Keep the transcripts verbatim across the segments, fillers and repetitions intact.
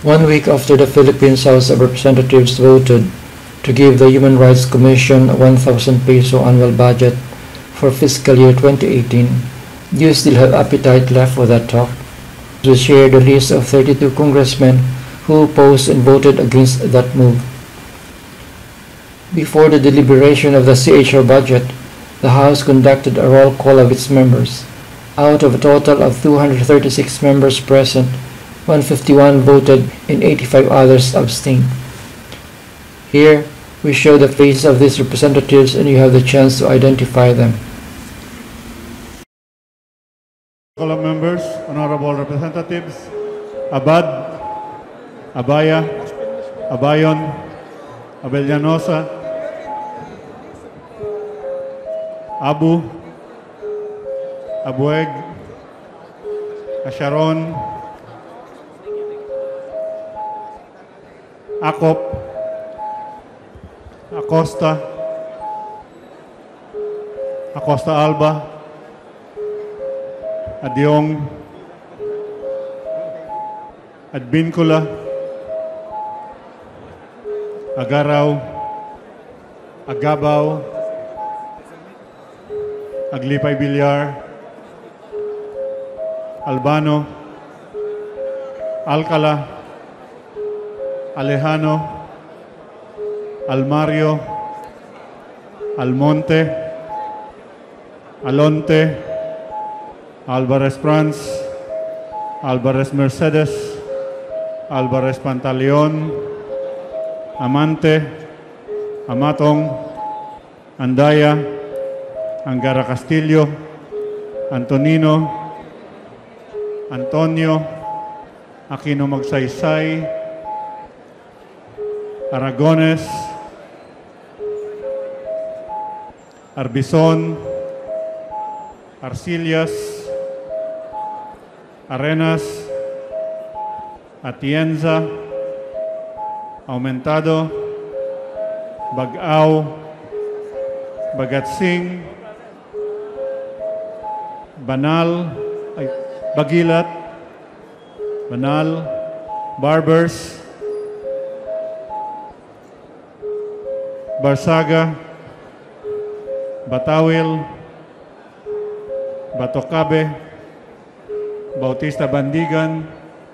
One week after the Philippines House of Representatives voted to give the Human Rights Commission a one thousand peso annual budget for fiscal year twenty eighteen, do you still have appetite left for that talk? We share the list of thirty-two congressmen who opposed and voted against that move. Before the deliberation of the C H R budget, the House conducted a roll call of its members. Out of a total of two hundred thirty-six members present, one hundred fifty-one voted and eighty-five others abstained. Here, we show the faces of these representatives and you have the chance to identify them. Fellow members, honorable representatives, Abad, Abaya, Abayon, Abellanosa, Abu, Abueg, Asharon, Akop, Acosta, Acosta Alba, Adyong, Adbincula, Agaraw, Agabaw, Aglipay Villar, Albano, Alcala, Alejano, Almario, Almonte, Alonte, Alvarez Franz, Alvarez Mercedes, Alvarez Pantaleon, Amante, Amatong, Andaya, Angara Castillo, Antonino, Antonio, Aquino Magsaysay, Aragones, Arbizon, Arcillas, Arenas, Atienza, Aumentado, Bagao, Bagatsing, Banal, ay, Bagilat, Banal, Barbers, Barsaga, Batawil, Batocabe, Bautista Bandigan,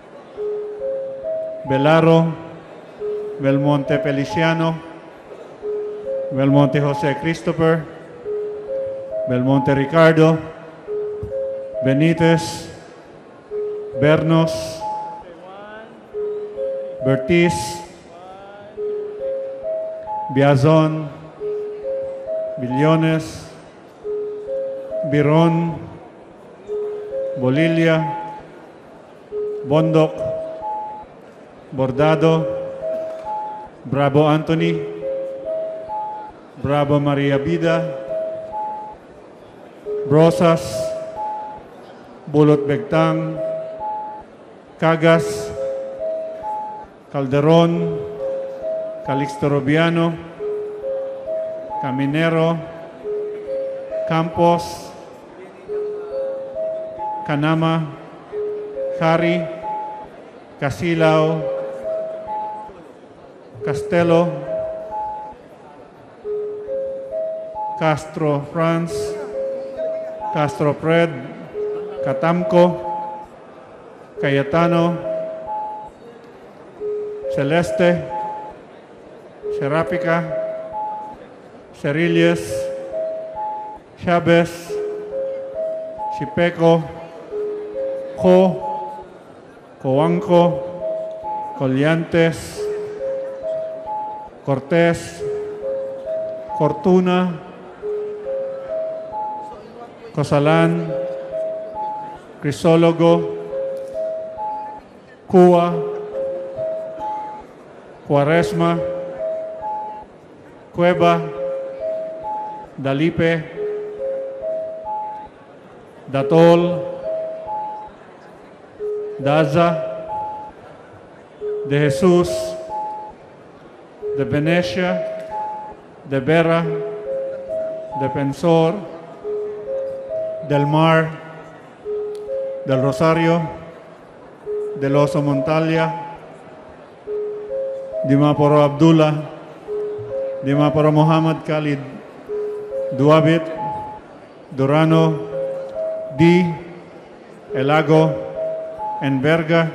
Belaro, Belmonte Feliciano, Belmonte Jose Christopher, Belmonte Ricardo, Benitez, Bernos, Bertiz, Biazon, Billones, Biron, Bolilia, Bondok, Bordado, Bravo Anthony, Bravo Maria Vida, Brosas, Bulot Begtang, Cagas, Calderon, Calixto Robiano, Caminero, Campos, Canama, Hari, Casilao, Castelo, Castro Franz, Castro Fred, Catamco, Cayetano, Celeste, Serapica, Cerilles, Chavez, Chipeco, Co, Coanco, Colliantes, Cortés, Cortuna, Cosalán, Crisólogo, Cua, Cuaresma, Cueva, Dalipe, Datol, Daza, De Jesús, De Venecia, De Vera, De Pensor, Del Mar, Del Rosario, Del Oso Montalia, Dimaporo Abdullah, Dimaporo Muhammad Khalid, Duabit, Durano, D, Elago, Enverga,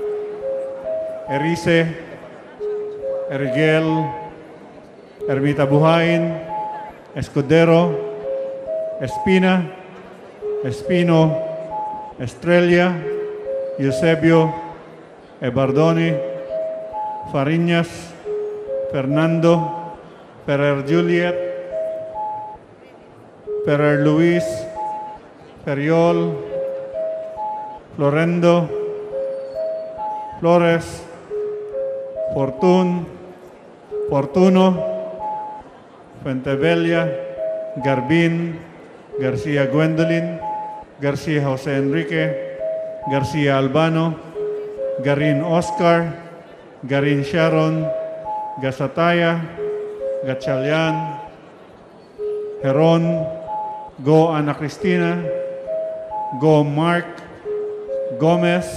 Erice, Ergel, Ermita Buhain, Escudero, Espina, Espino, Estrella, Eusebio, Ebardoni, Fariñas, Fernando, Ferrer Juliet, Ferrer Luis, Feriol, Florendo, Flores, Fortun, Fortuno, Fuentebella, Garbin, García Gwendolyn, García José Enrique, García Albano, Garin Oscar, Garin Sharon, Gasataya, Gatchalian, Heron, Go Ana Cristina, Go Mark, Gomez,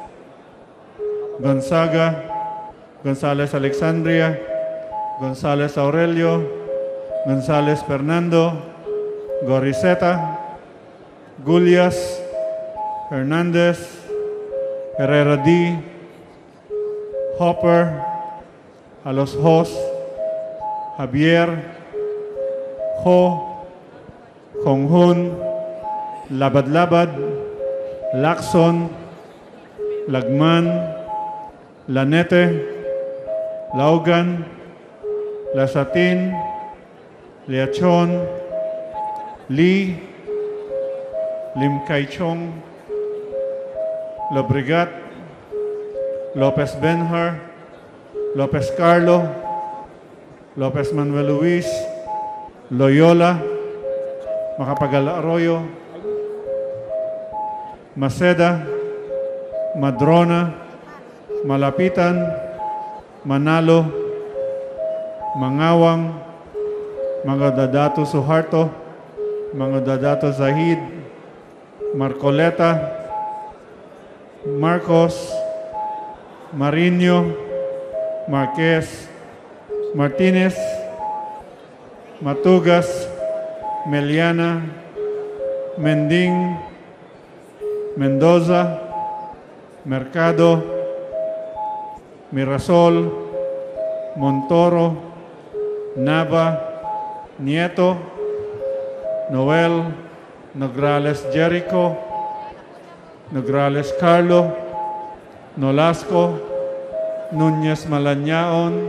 Gonzaga, González Alexandria, González Aurelio, González Fernando, Gorizeta, Gulias, Hernandez, Herrera D, Hopper, a los Jos, Javier, Jo, Jonghun, Labad-Labad, Lacson, Lagman, Lanete, Laugan, Lasatin, Liachon, Lee, Lim Kaichong, Lobregat, Lopez Benhar, Lopez Carlo, Lopez Manuel Luis, Loyola, Macapagal Arroyo, Maceda, Madrona, Malapitan, Manalo, Mangawang, Mangadadato Suharto, Mangadadato Zahid, Marcoleta, Marcos, Marino, Marquez, Martinez, Matugas, Meliana, Mending, Mendoza, Mercado, Mirasol, Montoro, Nava, Nieto, Noel, Nograles Jericho, Nograles Carlo, Nolasco, Núñez Malañaon,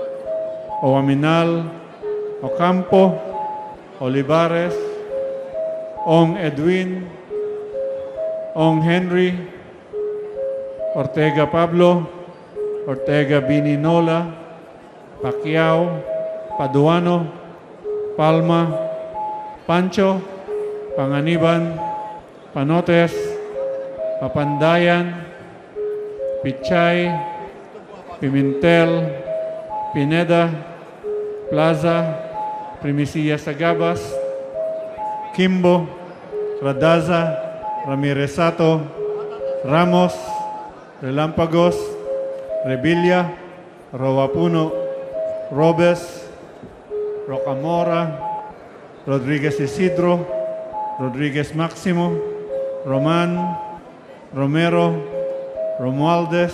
Oaminal, Ocampo, Olivares, Ong Edwin, Ong Henry, Ortega Pablo, Ortega Bininola, Pacquiao, Paduano, Palma, Pancho, Panganiban, Panotes, Papandayan, Pichay, Pimentel, Pineda, Plaza, Primicia Sagabas, Kimbo, Radaza, Ramiresato, Ramos, Relampagos, Revilla, Roapuno, Robes, Rocamora, Rodriguez Isidro, Rodriguez Máximo, Román, Romero, Romualdez,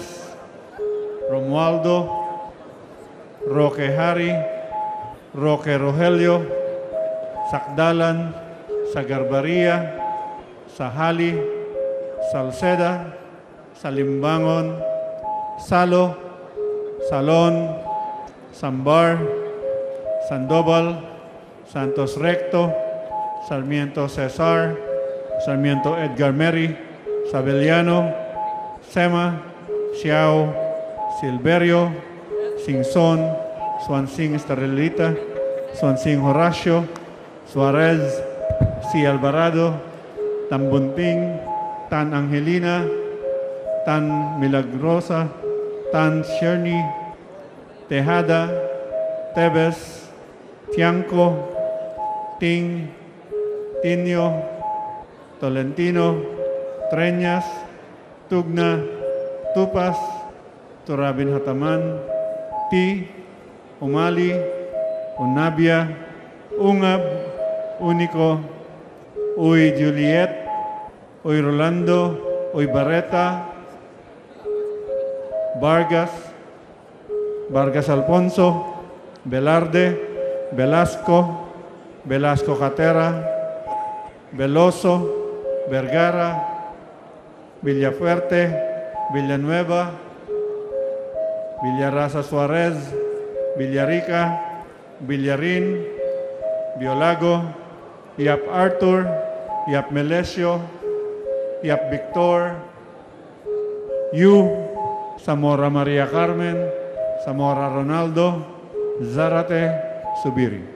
Romualdo, Roque Hari, Roque Rogelio, Sakdalan, Sagarbaria, Sahali, Salceda, Salimbangon, Salo, Salon, Sambar, Sandoval, Santos Recto, Sarmiento Cesar, Sarmiento Edgar Meri, Sabeliano, Sema, Xiao, Silverio, Singson, Swansing Estrelita, Swansing Horacio, Suarez, C. Alvarado, Tambunting, Tan Angelina, Tan Milagrosa, Tan Sherny, Tejada, Tebes, Tianco, Ting, Tinio, Tolentino, Treñas, Tugna, Tupas, Turabin Hataman, T, Umali, Unabia, Ungab, Unico, Uy Juliet, Uy Rolando, Uy Barreta, Vargas, Vargas Alfonso, Velarde, Velasco, Velasco Catera, Veloso, Vergara, Villafuerte, Villanueva, Villarraza Suarez, Villarica, Villarin, Biolago, Yap Arthur, Yap Melesio, Yap Victor, Yu, Zamora Maria Carmen, Zamora Ronaldo, Zarate, Subiri.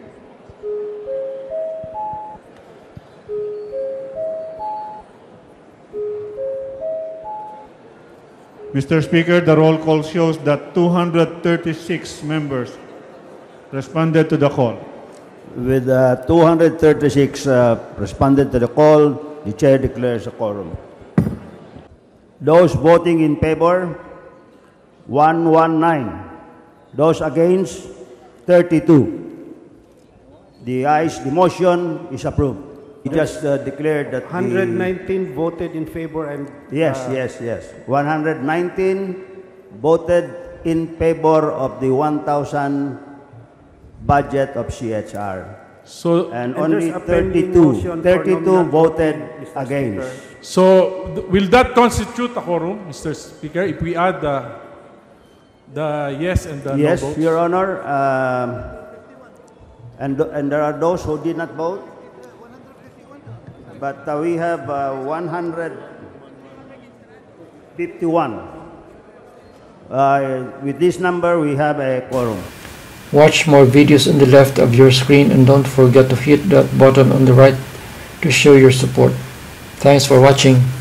Mister Speaker, the roll call shows that two hundred thirty-six members responded to the call. With uh, two hundred thirty-six uh, responded to the call, the chair declares a quorum. Those voting in favor, one hundred nineteen. Those against, thirty-two. The ayes, the motion is approved. He just uh, declared that one hundred nineteen the, voted in favor and... Yes, uh, yes, yes. one hundred nineteen voted in favor of the one thousand budget of C H R. So, And, And only there's a pending thirty-two, motion for thirty-two nominal voted voting, Mister against. Speaker. so th- will that constitute a quorum, Mister Speaker, if we add the, the yes and the Yes, no votes? Your Honor. Um, and, th- and there are those who did not vote. But uh, we have uh, one hundred fifty-one. Uh, with this number, we have a quorum. Watch more videos on the left of your screen and don't forget to hit that button on the right to show your support. Thanks for watching.